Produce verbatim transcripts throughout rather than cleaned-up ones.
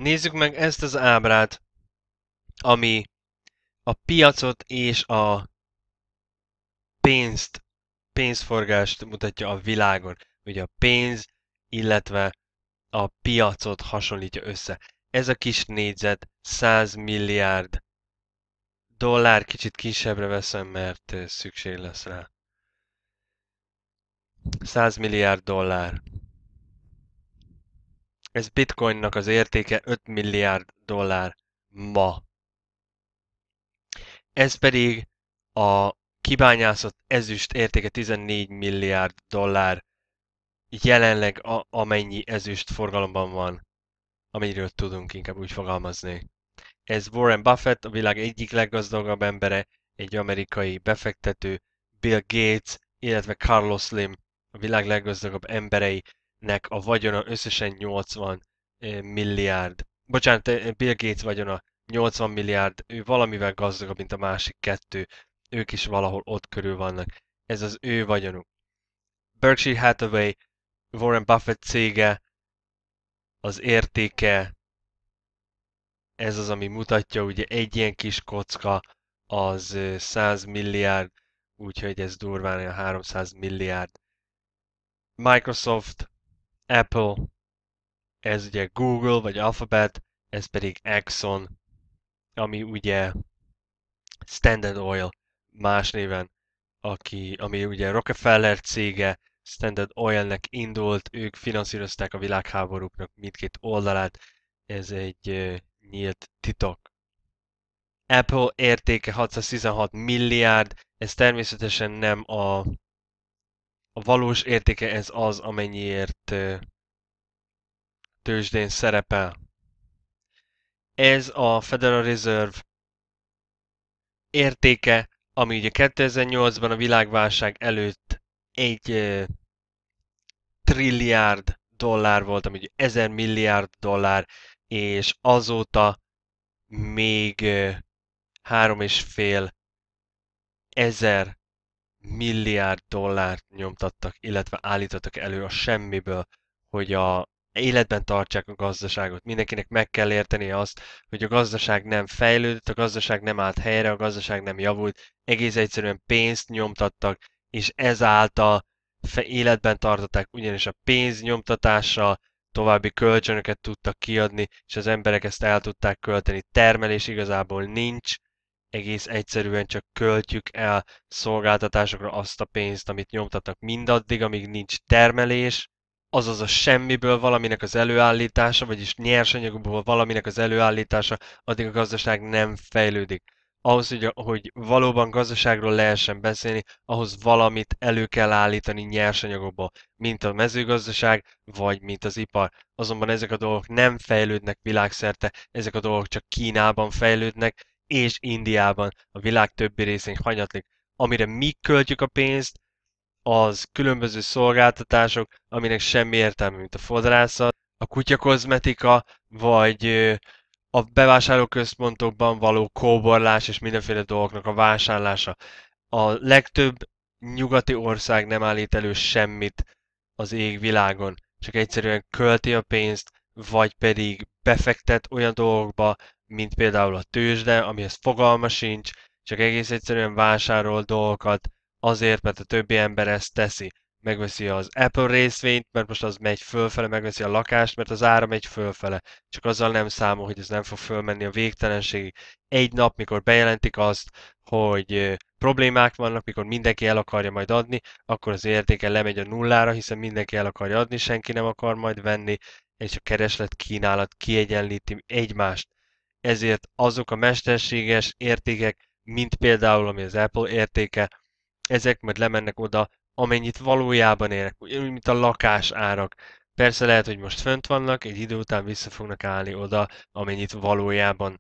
Nézzük meg ezt az ábrát, ami a piacot és a pénzt, pénzforgást mutatja a világon. Ugye a pénz, illetve a piacot hasonlítja össze. Ez a kis négyzet száz milliárd dollár, kicsit kisebbre veszem, mert szükség lesz rá. száz milliárd dollár. Ez bitcoinnak az értéke öt milliárd dollár ma. Ez pedig a kibányászott ezüst értéke tizennégy milliárd dollár. Jelenleg a, amennyi ezüst forgalomban van, amennyiről tudunk, inkább úgy fogalmazni. Ez Warren Buffett, a világ egyik leggazdagabb embere, egy amerikai befektető, Bill Gates, illetve Carlos Slim, a világ leggazdagabb embereinek a vagyona összesen nyolcvan milliárd. Bocsánat, Bill Gates vagyona nyolcvan milliárd, ő valamivel gazdagabb, mint a másik kettő. Ők is valahol ott körül vannak. Ez az ő vagyonuk. Berkshire Hathaway, Warren Buffett cége, az értéke, ez az, ami mutatja, ugye egy ilyen kis kocka az száz milliárd, úgyhogy ez durván a háromszáz milliárd. Microsoft, Apple, ez ugye Google vagy Alphabet, ez pedig Exxon, ami ugye Standard Oil más néven, aki, ami ugye Rockefeller cége, Standard Oilnek indult, ők finanszírozták a világháborúknak mindkét oldalát, ez egy uh, nyílt titok. Apple értéke hatszáztizenhat milliárd, ez természetesen nem a, a valós értéke, ez az, amennyiért uh, tőzsdén szerepel. Ez a Federal Reserve értéke, ami ugye kétezer-nyolcban a világválság előtt egy uh, trilliárd dollár volt, ami ugye ezer milliárd dollár, és azóta még uh, három és fél ezer milliárd dollárt nyomtattak, illetve állítottak elő a semmiből, hogy a életben tartsák a gazdaságot. Mindenkinek meg kell értenie azt, hogy a gazdaság nem fejlődött, a gazdaság nem állt helyre, a gazdaság nem javult, egész egyszerűen pénzt nyomtattak, és ezáltal életben tartották, ugyanis a pénz nyomtatással további kölcsönöket tudtak kiadni, és az emberek ezt el tudták költeni. Termelés igazából nincs, egész egyszerűen csak költjük el szolgáltatásokra azt a pénzt, amit nyomtatnak mindaddig, amíg nincs termelés, azaz a semmiből valaminek az előállítása, vagyis nyersanyagból valaminek az előállítása, addig a gazdaság nem fejlődik. Ahhoz, hogy, hogy valóban gazdaságról lehessen beszélni, ahhoz valamit elő kell állítani nyersanyagokból, mint a mezőgazdaság, vagy mint az ipar. Azonban ezek a dolgok nem fejlődnek világszerte, ezek a dolgok csak Kínában fejlődnek, és Indiában, a világ többi részén hanyatlik. Amire mi költjük a pénzt, az különböző szolgáltatások, aminek semmi értelme, mint a fodrászat, a kutyakozmetika, vagy a bevásárlóközpontokban való kóborlás és mindenféle dolgoknak a vásárlása. A legtöbb nyugati ország nem állít elő semmit az égvilágon, csak egyszerűen költi a pénzt, vagy pedig befektet olyan dolgokba, mint például a tőzsde, amihez fogalma sincs, csak egész egyszerűen vásárol dolgokat azért, mert a többi ember ezt teszi. Megveszi az Apple részvényt, mert most az megy fölfele, megveszi a lakást, mert az ára megy fölfele. Csak azzal nem számol, hogy ez nem fog fölmenni a végtelenségig. Egy nap, mikor bejelentik azt, hogy problémák vannak, mikor mindenki el akarja majd adni, akkor az értéke lemegy a nullára, hiszen mindenki el akarja adni, senki nem akar majd venni, és a kereslet kínálat kiegyenlíti egymást. Ezért azok a mesterséges értékek, mint például ami az Apple értéke, ezek majd lemennek oda, amennyit valójában érnek, ugyanúgy, mint a lakás árak. Persze lehet, hogy most fönt vannak, egy idő után vissza fognak állni oda, amennyit valójában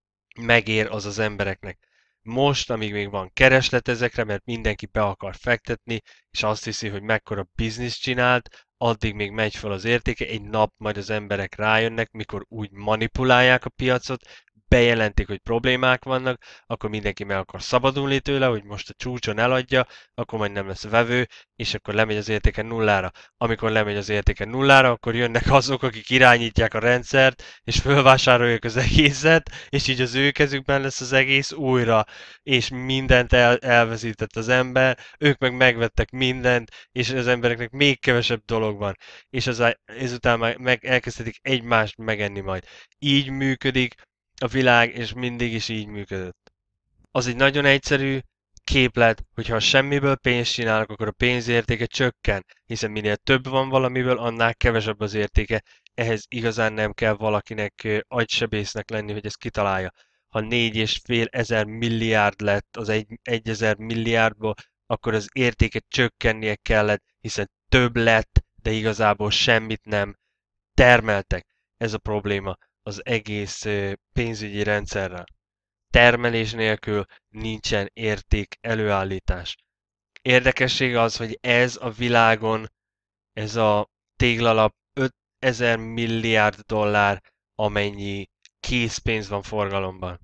megér az az embereknek. Most, amíg még van kereslet ezekre, mert mindenki be akar fektetni, és azt hiszi, hogy mekkora bizniszt csinált, addig még megy fel az értéke, egy nap majd az emberek rájönnek, mikor úgy manipulálják a piacot, bejelentik, hogy problémák vannak, akkor mindenki meg akar szabadulni tőle, hogy most a csúcson eladja, akkor majd nem lesz vevő, és akkor lemegy az értéke nullára. Amikor lemegy az értéke nullára, akkor jönnek azok, akik irányítják a rendszert, és fölvásárolják az egészet, és így az ő kezükben lesz az egész újra, és mindent el, elveszített az ember, ők meg megvettek mindent, és az embereknek még kevesebb dolog van, és az, ezután meg, meg elkezdhetik egymást megenni majd. Így működik a világ, és mindig is így működött. Az egy nagyon egyszerű képlet, hogyha semmiből pénzt csinálok, akkor a pénz értéke csökken, hiszen minél több van valamiből, annál kevesebb az értéke. Ehhez igazán nem kell valakinek agysebésznek lenni, hogy ezt kitalálja. Ha négy és fél ezer milliárd lett az egy, egyezer milliárdból, akkor az értéke csökkennie kellett, hiszen több lett, de igazából semmit nem termeltek. Ez a probléma az egész pénzügyi rendszerrel. Termelés nélkül nincsen érték előállítás. Érdekesség az, hogy ez a világon, ez a téglalap ötezer milliárd dollár, amennyi készpénz van forgalomban.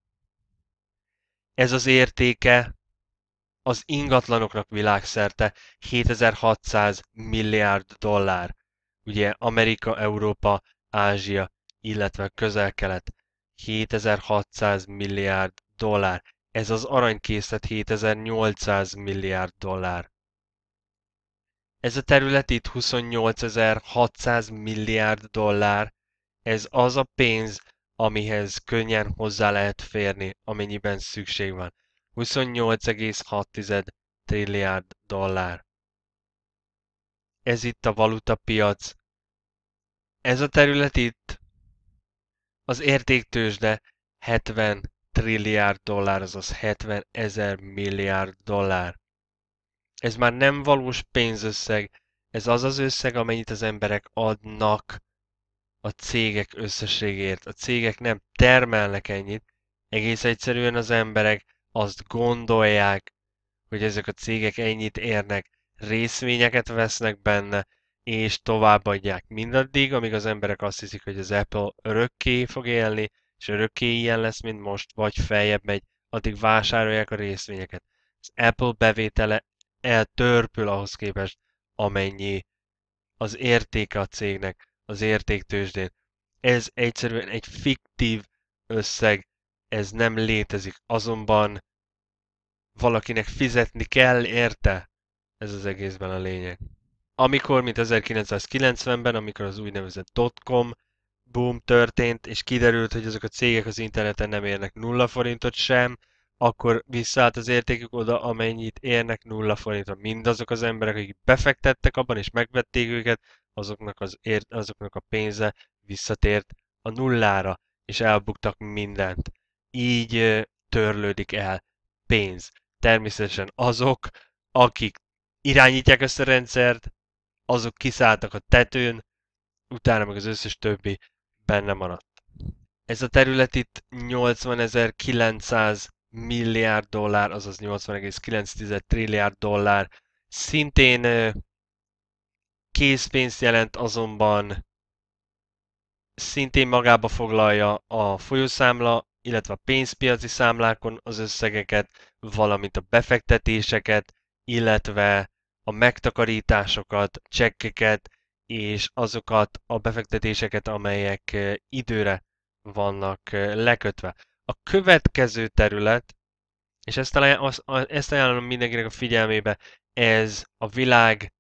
Ez az értéke az ingatlanoknak világszerte hétezer-hatszáz milliárd dollár. Ugye Amerika, Európa, Ázsia, illetve Közel-Kelet. hétezer-hatszáz milliárd dollár. Ez az aranykészlet hétezer-nyolcszáz milliárd dollár. Ez a terület itt huszonnyolcezer-hatszáz milliárd dollár. Ez az a pénz, amihez könnyen hozzá lehet férni, amennyiben szükség van. huszonnyolc egész hat trilliárd dollár. Ez itt a valutapiac. Ez a terület itt az értéktőzsde hetven trilliárd dollár, azaz hetven ezer milliárd dollár. Ez már nem valós pénzösszeg, ez az az összeg, amennyit az emberek adnak a cégek összességért. A cégek nem termelnek ennyit, egész egyszerűen az emberek azt gondolják, hogy ezek a cégek ennyit érnek, részvényeket vesznek benne, és továbbadják mindaddig, amíg az emberek azt hiszik, hogy az Apple örökké fog élni, és örökké ilyen lesz, mint most, vagy feljebb megy, addig vásárolják a részvényeket. Az Apple bevétele eltörpül ahhoz képest, amennyi az értéke a cégnek, az értéktőzsdén. Ez egyszerűen egy fiktív összeg, ez nem létezik, azonban valakinek fizetni kell érte, ez az egészben a lényeg. Amikor, mint ezerkilencszázkilencvenben, amikor az úgynevezett dotcom boom történt, és kiderült, hogy ezek a cégek az interneten nem érnek nulla forintot sem, akkor visszaállt az értékük oda, amennyit érnek nulla forintot. Mindazok az emberek, akik befektettek abban és megvették őket, azoknak, az ér, azoknak a pénze visszatért a nullára, és elbuktak mindent. Így törlődik el pénz. Természetesen azok, akik irányítják ezt a rendszert, azok kiszálltak a tetőn, utána meg az összes többi benne maradt. Ez a terület itt nyolcvanezer-kilencszáz milliárd dollár, azaz nyolcvan egész kilenc trilliárd dollár. Szintén készpénzt jelent, azonban szintén magába foglalja a folyószámla, illetve a pénzpiaci számlákon az összegeket, valamint a befektetéseket, illetve a megtakarításokat, csekkeket, és azokat a befektetéseket, amelyek időre vannak lekötve. A következő terület, és ezt, talán, ezt ajánlom mindenkinek a figyelmébe, ez a világ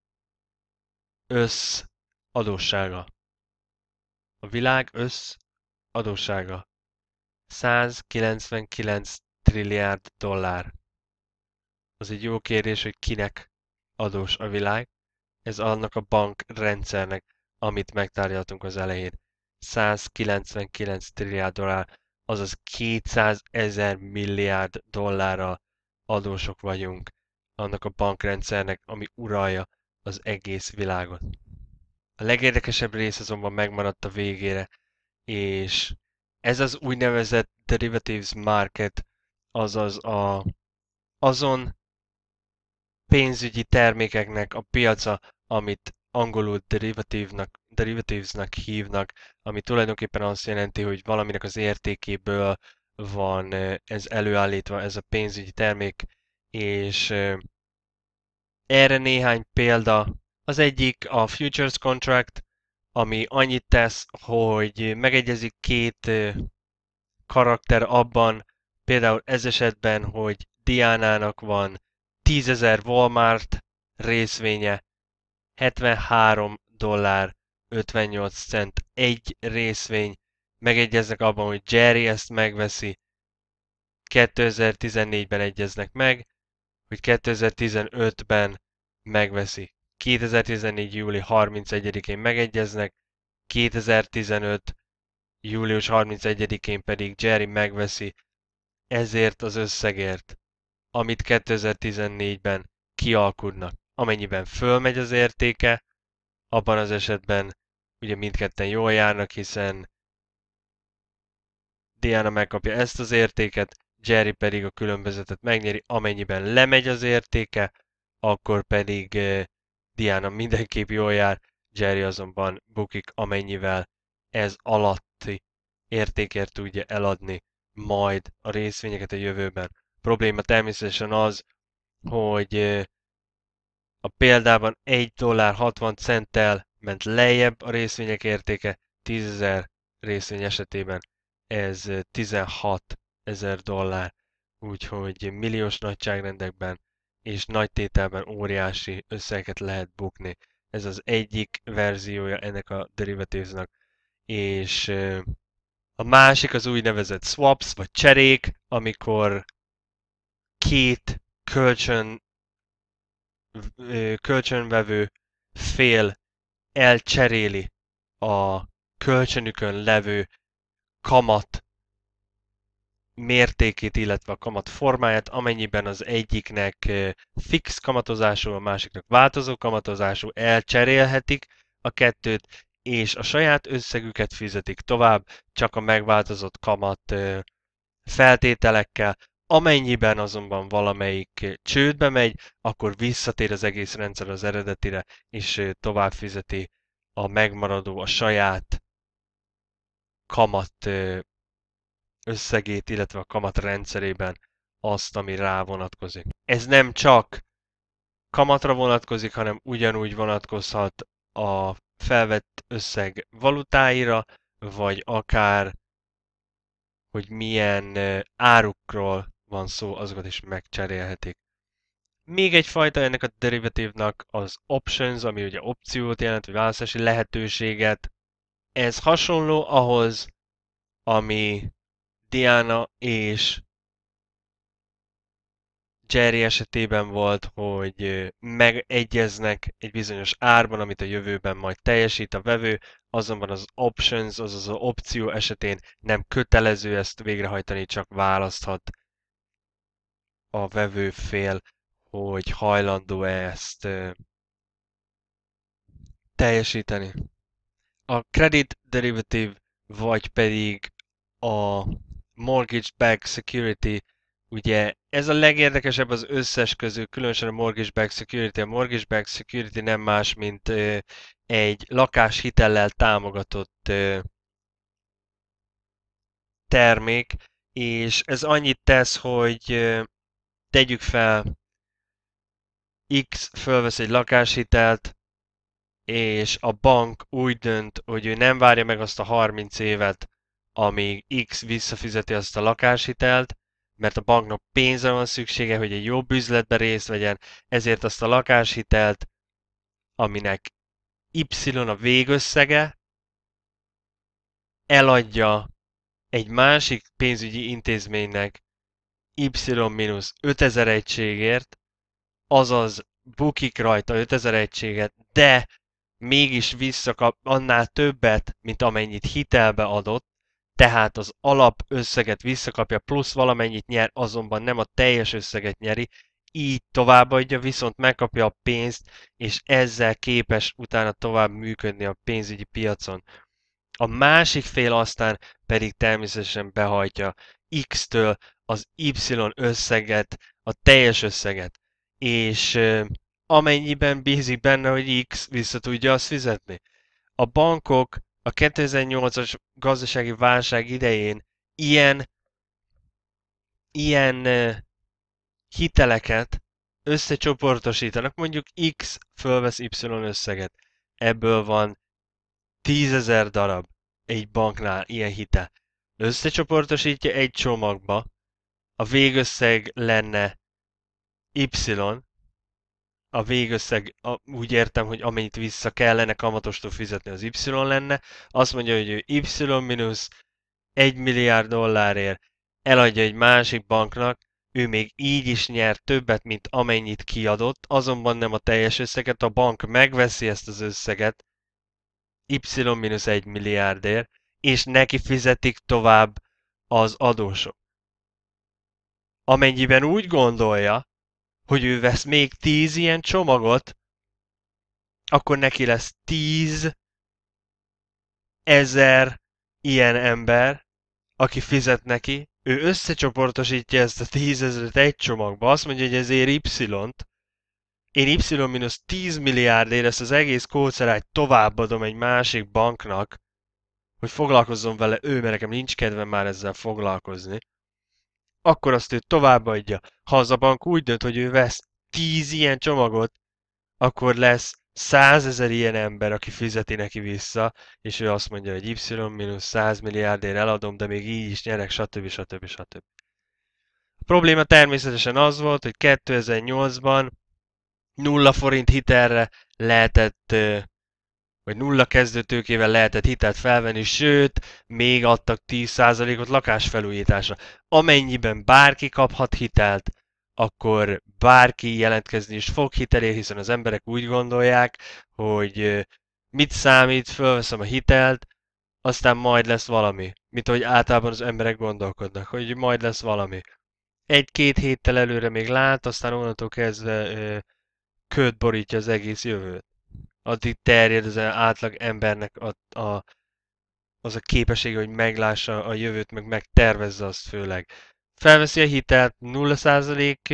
összadóssága. A világ összadóssága. százkilencvenkilenc trilliárd dollár. Az egy jó kérdés, hogy kinek adós a világ. Ez annak a bankrendszernek, amit megtárgyaltunk az elején. százkilencvenkilenc trilliárd dollár, azaz kétszázezer milliárd dollárral adósok vagyunk annak a bankrendszernek, ami uralja az egész világot. A legérdekesebb rész azonban megmaradt a végére, és ez az úgynevezett derivatives market, azaz a, azon pénzügyi termékeknek a piaca, amit angolul derivative-nak, derivatives-nak hívnak, ami tulajdonképpen azt jelenti, hogy valaminek az értékéből van ez előállítva, ez a pénzügyi termék, és erre néhány példa. Az egyik a futures contract, ami annyit tesz, hogy megegyezik két karakter abban, például ez esetben, hogy Diánának van tízezer Walmart részvénye, hetvenhárom dollár ötvennyolc cent egy részvény, megegyeznek abban, hogy Jerry ezt megveszi, kétezer-tizennégyben egyeznek meg, hogy kétezer-tizenötben megveszi. kétezer-tizennégy. július harmincegyedikén megegyeznek, kétezer-tizenöt. július harmincegyedikén pedig Jerry megveszi ezért az összegért, amit kétezer-tizennégyben kialkudnak. Amennyiben fölmegy az értéke, abban az esetben ugye mindketten jól járnak, hiszen Diana megkapja ezt az értéket, Jerry pedig a különbözetet megnyeri, amennyiben lemegy az értéke, akkor pedig Diana mindenképp jól jár, Jerry azonban bukik, amennyivel ez alatti értékért tudja eladni majd a részvényeket a jövőben. A probléma természetesen az, hogy a példában egy dollár hatvan centtel ment lejjebb a részvények értéke, tízezer részvény esetében ez tizenhat ezer dollár, úgyhogy milliós nagyságrendekben és nagy tételben óriási összegeket lehet bukni. Ez az egyik verziója ennek a derivativesnak, és a másik az úgynevezett swaps, vagy cserék, amikor két kölcsön, kölcsönvevő fél elcseréli a kölcsönükön levő kamat mértékét, illetve a kamat formáját, amennyiben az egyiknek fix kamatozású, a másiknak változó kamatozású, elcserélhetik a kettőt, és a saját összegüket fizetik tovább, csak a megváltozott kamat feltételekkel. Amennyiben azonban valamelyik csődbe megy, akkor visszatér az egész rendszer az eredetire, és tovább fizeti a megmaradó, a saját kamat összegét, illetve a kamat rendszerében azt, ami rá vonatkozik. Ez nem csak kamatra vonatkozik, hanem ugyanúgy vonatkozhat a felvett összeg valutáira, vagy akár, hogy milyen árukról van szó, azokat is megcserélhetik. Még egyfajta ennek a derivatívnak az options, ami ugye opciót jelent, vagy választási lehetőséget. Ez hasonló ahhoz, ami Diana és Jerry esetében volt, hogy megegyeznek egy bizonyos árban, amit a jövőben majd teljesít a vevő, azonban az options, azaz az opció esetén nem kötelező ezt végrehajtani, csak választhat a vevő fél, hogy hajlandó-e ezt teljesíteni. A credit derivative, vagy pedig a mortgage-backed security, ugye ez a legérdekesebb az összes közül, különösen a mortgage-backed security. A mortgage-backed security nem más, mint ö, egy lakáshitellel támogatott ö, termék, és ez annyit tesz, hogy ö, tegyük fel, X fölvesz egy lakáshitelt, és a bank úgy dönt, hogy ő nem várja meg azt a harminc évet, amíg X visszafizeti azt a lakáshitelt, mert a banknak pénzre van szüksége, hogy egy jobb üzletbe részt vegyen, ezért azt a lakáshitelt, aminek Y a végösszege, eladja egy másik pénzügyi intézménynek Y-ötezer egységért, azaz bukik rajta ötezer egységet, de mégis visszakap annál többet, mint amennyit hitelbe adott, tehát az alapösszeget visszakapja, plusz valamennyit nyer, azonban nem a teljes összeget nyeri, így továbbadja, viszont megkapja a pénzt, és ezzel képes utána tovább működni a pénzügyi piacon. A másik fél aztán pedig természetesen behajtja X-től az Y összeget, a teljes összeget, és amennyiben bízik benne, hogy X vissza tudja azt fizetni. A bankok a kétezer-nyolcas gazdasági válság idején ilyen, ilyen hiteleket összecsoportosítanak, mondjuk X fölvesz Y összeget. Ebből van tízezer darab egy banknál ilyen hitel. Összecsoportosítja egy csomagba, a végösszeg lenne Y, a végösszeg a, úgy értem, hogy amennyit vissza kellene kamatostól fizetni az Y lenne, azt mondja, hogy ő Y mínusz egy milliárd dollárért eladja egy másik banknak, ő még így is nyer többet, mint amennyit kiadott, azonban nem a teljes összeget, a bank megveszi ezt az összeget Y mínusz egy milliárdért, és neki fizetik tovább az adósok. Amennyiben úgy gondolja, hogy ő vesz még tíz ilyen csomagot, akkor neki lesz tíz ezer ilyen ember, aki fizet neki, ő összecsoportosítja ezt a tízezret egy csomagba, azt mondja, hogy ezért Y-t, én Y mínusz tíz milliárdért ezt az egész kócerányt továbbadom egy másik banknak, hogy foglalkozzon vele ő, mert nekem nincs kedvem már ezzel foglalkozni, akkor azt ő továbbadja. Ha az a bank úgy dönt, hogy ő vesz tíz ilyen csomagot, akkor lesz százezer ilyen ember, aki fizeti neki vissza, és ő azt mondja, hogy Y mínusz száz milliárdért eladom, de még így is nyerek, stb. stb. stb. A probléma természetesen az volt, hogy kétezer-nyolcban nulla forint hitelre lehetett, vagy nulla kezdőtőkével lehetett hitelt felvenni, sőt, még adtak tíz százalékot lakásfelújításra. Amennyiben bárki kaphat hitelt, akkor bárki jelentkezni is fog hitelért, hiszen az emberek úgy gondolják, hogy mit számít, fölveszem a hitelt, aztán majd lesz valami. Mint ahogy általában az emberek gondolkodnak, hogy majd lesz valami. Egy-két héttel előre még lát, aztán onnantól kezdve köd borítja az egész jövőt. Addig terjed az átlag embernek a, a, az a képessége, hogy meglássa a jövőt, meg megtervezze azt főleg. Felveszi a hitelt nulla százalék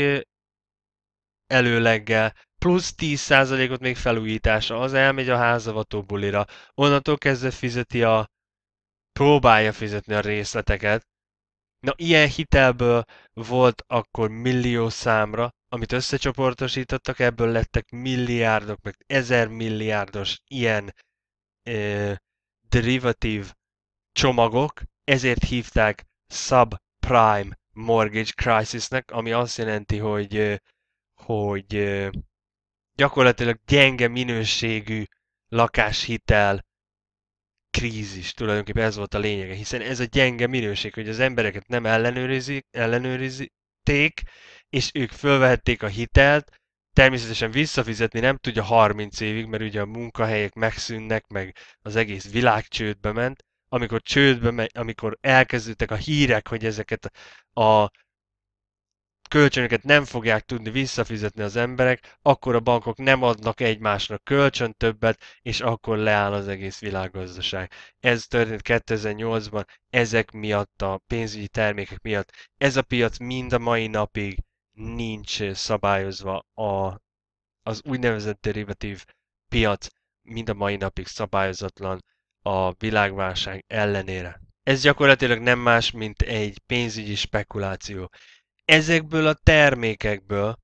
előleggel, plusz tíz százalékot még felújításra, az elmegy a házavató bulira, onnantól kezdve fizeti a, próbálja fizetni a részleteket. Na, ilyen hitelből volt akkor millió számra, amit összecsoportosítottak, ebből lettek milliárdok, meg ezer milliárdos ilyen eh, derivatív csomagok, ezért hívták subprime mortgage crisisnek, ami azt jelenti, hogy, eh, hogy eh, gyakorlatilag gyenge minőségű lakáshitel krízis, tulajdonképpen ez volt a lényege, hiszen ez a gyenge minőség, hogy az embereket nem ellenőrizik, ellenőrizték, és ők fölvehették a hitelt, természetesen visszafizetni nem tudja harminc évig, mert ugye a munkahelyek megszűnnek, meg az egész világ csődbe ment. Amikor csődbe megy, amikor elkezdődtek a hírek, hogy ezeket a kölcsönöket nem fogják tudni visszafizetni az emberek, akkor a bankok nem adnak egymásnak kölcsön többet, és akkor leáll az egész világgazdaság. Ez történt kétezer-nyolcban, ezek miatt a pénzügyi termékek miatt. Ez a piac mind a mai napig nincs szabályozva, a, az úgynevezett derivatív piac mind a mai napig szabályozatlan a világválság ellenére. Ez gyakorlatilag nem más, mint egy pénzügyi spekuláció. Ezekből a termékekből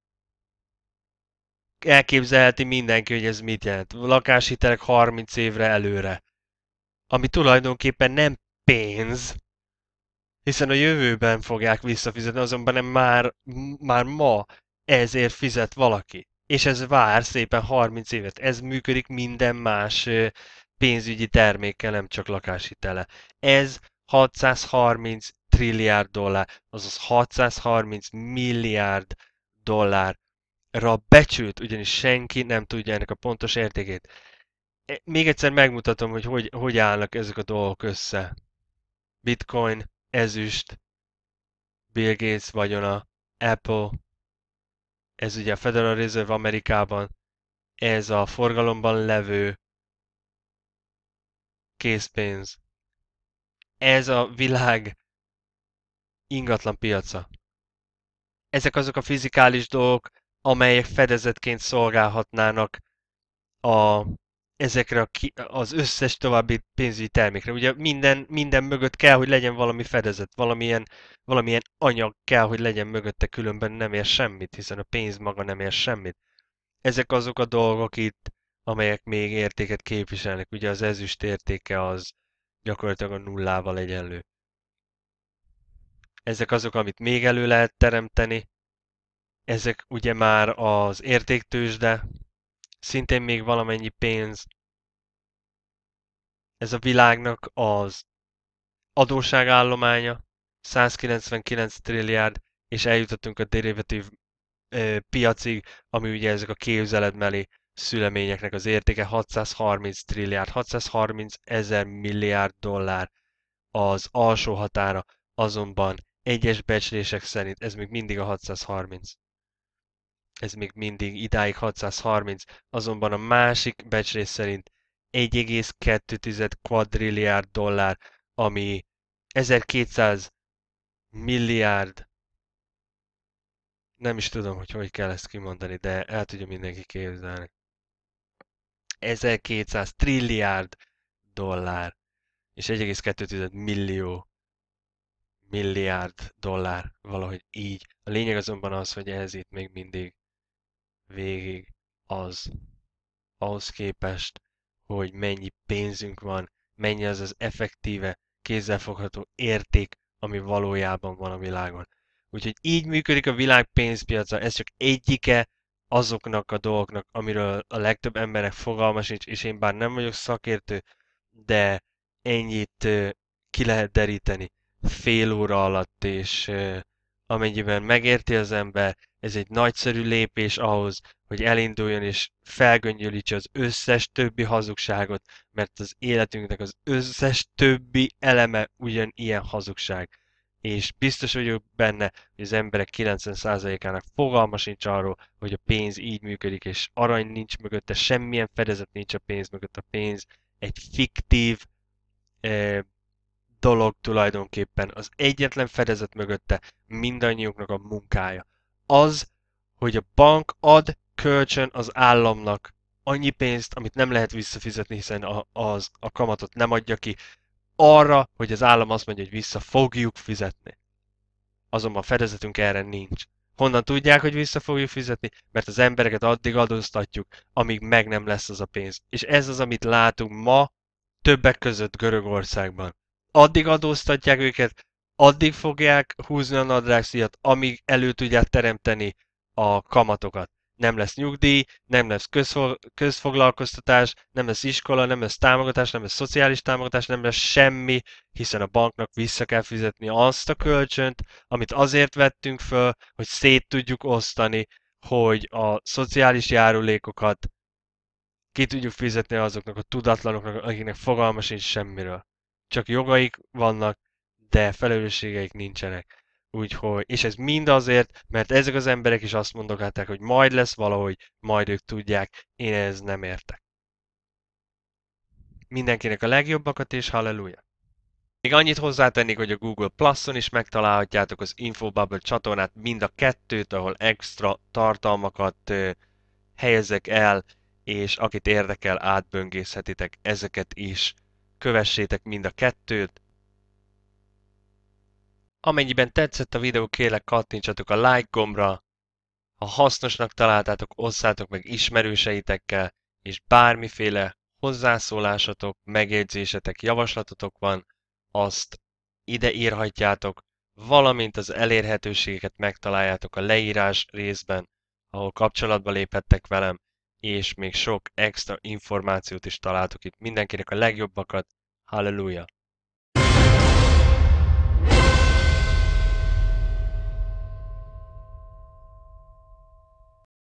elképzelheti mindenki, hogy ez mit jelent. Lakáshitelek harminc évre előre. Ami tulajdonképpen nem pénz, hiszen a jövőben fogják visszafizetni, azonban nem már, már ma ezért fizet valaki. És ez vár szépen harminc évet. Ez működik minden más pénzügyi termékkel, nem csak lakáshitele. Ez hatszázharminc trilliárd dollár, azaz hatszázharminc milliárd dollárra becsült, ugyanis senki nem tudja ennek a pontos értékét. Még egyszer megmutatom, hogy hogy, hogy állnak ezek a dolgok össze. Bitcoin, ezüst, Bill Gates vagyona, Apple, ez ugye a Federal Reserve Amerikában, ez a forgalomban levő készpénz. Ez a világ ingatlan piaca. Ezek azok a fizikális dolgok, amelyek fedezetként szolgálhatnának a, ezekre a ki, az összes további pénzügyi termékre. Ugye minden, minden mögött kell, hogy legyen valami fedezet, valamilyen, valamilyen anyag kell, hogy legyen mögötte, különben nem ér semmit, hiszen a pénz maga nem ér semmit. Ezek azok a dolgok itt, amelyek még értéket képviselnek. Ugye az ezüst értéke az gyakorlatilag a nullával egyenlő. Ezek azok, amit még elő lehet teremteni. Ezek ugye már az értéktőzsde, szintén még valamennyi pénz. Ez a világnak az adósságállománya, százkilencvenkilenc trilliárd, és eljutottunk a derivatív ö, piacig, ami ugye ezek a képzeletbeli szüleményeknek az értéke hatszázharminc trilliárd, hatszázharminc ezer milliárd dollár az alsó határa, azonban egyes becslések szerint ez még mindig a hatszázharminc. Ez még mindig idáig hatszázharminc, azonban a másik becslés szerint egy egész kettő quadrilliárd dollár, ami ezerkétszáz milliárd, nem is tudom, hogy hogy kell ezt kimondani, de el tudja mindenki képzelni. ezerkétszáz trilliárd dollár, és egy egész kettő millió milliárd dollár, valahogy így. A lényeg azonban az, hogy ez itt még mindig végig az, ahhoz képest, hogy mennyi pénzünk van, mennyi az az effektíve, kézzelfogható érték, ami valójában van a világon. Úgyhogy így működik a világ pénzpiaca, ez csak egyike azoknak a dolgoknak, amiről a legtöbb emberek fogalma sincs, és én bár nem vagyok szakértő, de ennyit ki lehet deríteni fél óra alatt, és amennyiben megérti az ember, ez egy nagyszerű lépés ahhoz, hogy elinduljon és felgöngyölítse az összes többi hazugságot, mert az életünknek az összes többi eleme ugyanilyen hazugság. És biztos vagyok benne, hogy az emberek kilencven százalékának fogalma sincs arról, hogy a pénz így működik, és arany nincs mögötte, semmilyen fedezet nincs a pénz mögött. A pénz egy fiktív eh, dolog tulajdonképpen. Az egyetlen fedezet mögötte mindannyiunknak a munkája. Az, hogy a bank ad kölcsön az államnak annyi pénzt, amit nem lehet visszafizetni, hiszen a, az, a kamatot nem adja ki, arra, hogy az állam azt mondja, hogy vissza fogjuk fizetni. Azonban fedezetünk erre nincs. Honnan tudják, hogy vissza fogjuk fizetni? Mert az embereket addig adóztatjuk, amíg meg nem lesz az a pénz. És ez az, amit látunk ma többek között Görögországban. Addig adóztatják őket, addig fogják húzni a nadrágszíjat, amíg elő tudják teremteni a kamatokat. Nem lesz nyugdíj, nem lesz közfoglalkoztatás, nem lesz iskola, nem lesz támogatás, nem lesz szociális támogatás, nem lesz semmi, hiszen a banknak vissza kell fizetni azt a kölcsönt, amit azért vettünk föl, hogy szét tudjuk osztani, hogy a szociális járulékokat ki tudjuk fizetni azoknak a tudatlanoknak, akiknek fogalma sincs semmiről. Csak jogaik vannak, de felelősségeik nincsenek. Úgyhogy, és ez mind azért, mert ezek az emberek is azt mondogatták, hogy majd lesz valahogy, majd ők tudják, én ez nem értek. Mindenkinek a legjobbakat és halleluja! Még annyit hozzátennék, hogy a Google Plus-on is megtalálhatjátok az Infobubble csatornát, mind a kettőt, ahol extra tartalmakat ö, helyezek el, és akit érdekel, átböngészhetitek ezeket is. Kövessétek mind a kettőt. Amennyiben tetszett a videó, kérlek kattintsatok a like gombra. Ha hasznosnak találtátok, osszátok meg ismerőseitekkel, és bármiféle hozzászólásatok, megjegyzésetek, javaslatotok van, azt ide írhatjátok, valamint az elérhetőségeket megtaláljátok a leírás részben, ahol kapcsolatba léphettek velem, és még sok extra információt is találtok itt. Mindenkinek a legjobbakat, halleluja!